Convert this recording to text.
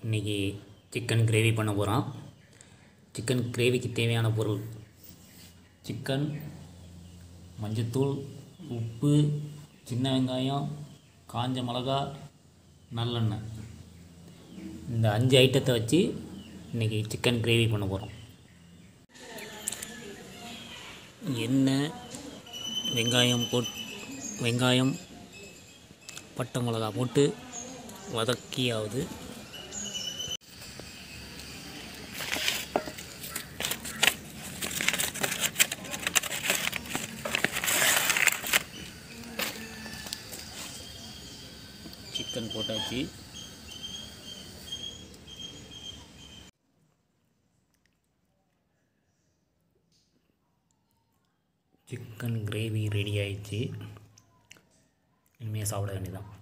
இன்றைக்கி chicken gravy பண்ண போகிறோம். சிக்கன் கிரேவிக்கு தேவையான பொருள்: சிக்கன், மஞ்சத்தூள், உப்பு, சின்ன வெங்காயம், காஞ்ச மிளகா, நல்லெண்ணெய். இந்த 5 ஐட்டத்தை வச்சு இன்றைக்கி சிக்கன் கிரேவி பண்ண போகிறோம். எண்ணெய், வெங்காயம், பட்டை மிளகா போட்டு வதக்கியாவது சிக்கன் போட்டாச்சு. சிக்கன் கிரேவி ரெடி ஆயிடுச்சு. இனிமேல் சாப்பிட வேண்டியதான்.